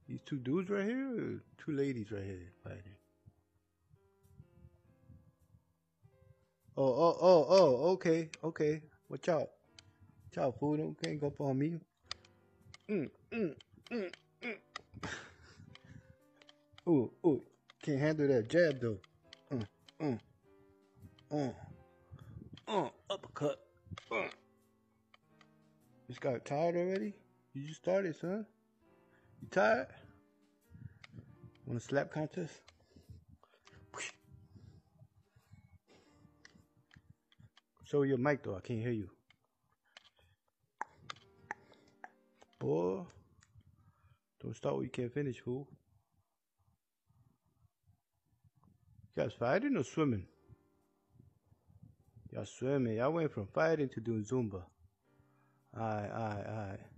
These two dudes right here, or two ladies right here fighting. Okay, okay. Watch out. Watch out, fool. Don't can't go up on me. Mm, mm, mm, mm. Ooh, ooh. Can't handle that jab though. Mm, mm, mm, uppercut. Just got tired already? You just started, son. You tired? Want a slap contest? Show your mic though. I can't hear you. Boy, don't start what you can't finish, fool. You guys fighting or swimming? Y'all swimming. Y'all went from fighting to doing Zumba. Alright, alright, alright.